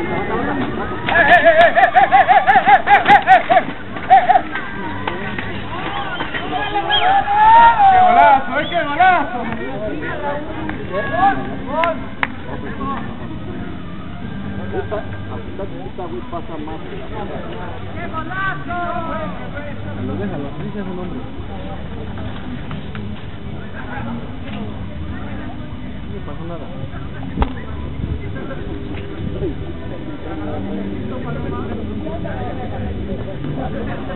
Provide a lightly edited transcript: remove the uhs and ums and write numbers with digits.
¡Qué golazo! ¡Qué golazo! Esta güey pasa más. ¡Qué golazo! Déjalo, dice su nombre. No pasó nada.